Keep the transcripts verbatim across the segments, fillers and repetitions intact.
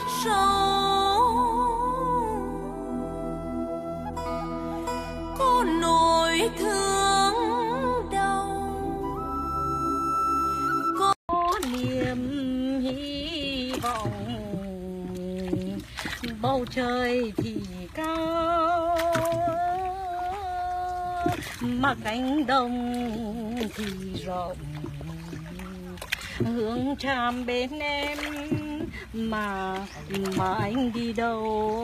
sâu, có nỗi thương đau, có niềm hy vọng. Bầu trời thì cao mà cánh đồng thì rộng, hướng Tràm bên em mà mà anh đi đâu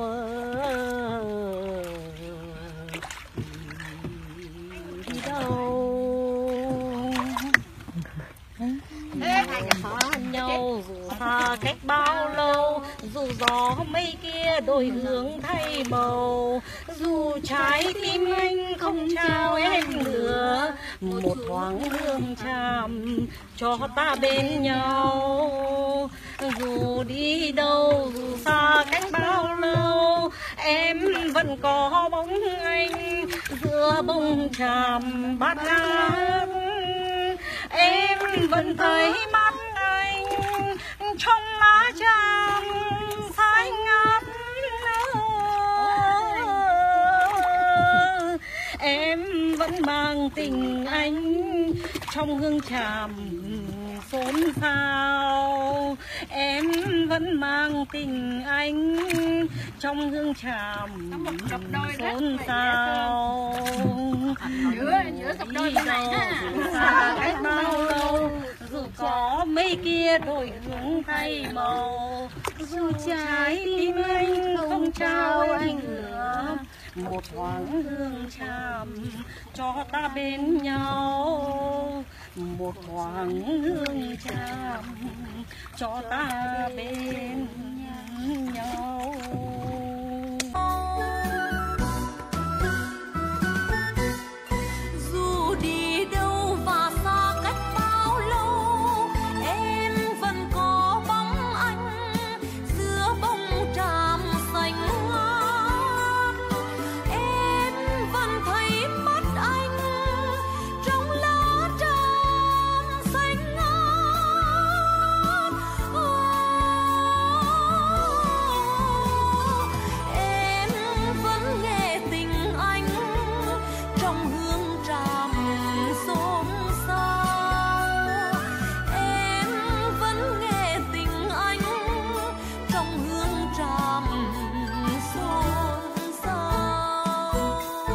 đi đâu xa nhau dù xa cách bao lâu, dù gió mây kia đổi hướng thay màu, dù trái tim anh không trao em nữa một thoáng hương Tràm cho ta bên nhau. Dù đi đâu dù xa cách bao lâu, em vẫn có bóng anh giữa bông Tràm bát ngát. Em vẫn thấy mắt anh trong lá Tràm phai ngát. Em vẫn mang tình anh trong hương Tràm xôn xao. Em vẫn mang tình anh trong hương Tràm xôn xao. Đi đâu dù xa cách bao lâu, dù có mây kia đổi hướng thay màu, dù trái tim anh không trao anh nữa một thoáng hương Tràm cho ta bên nhau, một thoáng hương Tràm cho ta bên nhau. Dù đi đâu và xa cách bao lâu, em vẫn có bóng anh giữa bông Tràm xanh ngát. Em vẫn thấy mắt anh trong lá Tràm xanh ngát. Em vẫn nghe tình anh trong hương Tràm xôn xao. Em vẫn nghe tình anh trong hương Tràm xôn xao.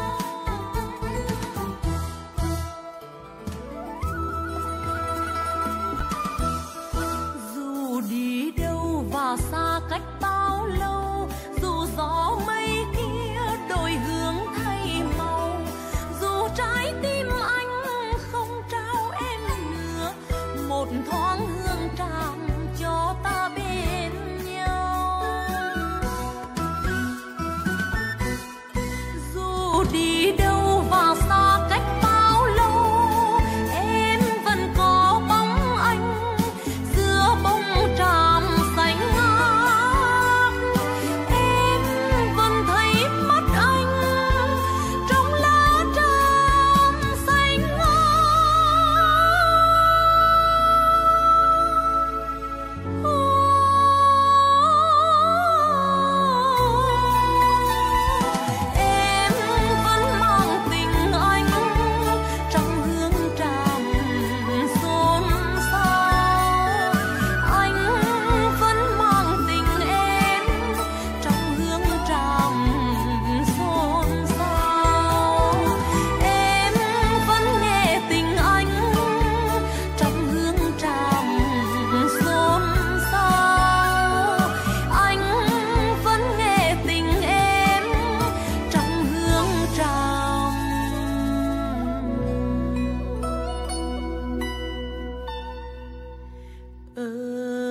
Dù đi đâu và xa cách bao lâu, dù gió mây kia đổi hướng thay màu, dù trái tim anh không trao em nữa một thoáng hương Tràm cho ta bên nhau. Dù đi đâu và xa cách bao lâu, em vẫn có bóng anh giữa bông Tràm xanh ngát. Em vẫn thấy mắt anh trong lá Tràm xanh ngát. Em vẫn mang tình anh trong hương Tràm xôn xao. Anh vẫn mang tình em trong hương Tràm xôn xao. Em vẫn nghe tình anh trong hương Tràm xôn xao. Anh vẫn nghe tình em trong hương Tràm ơi.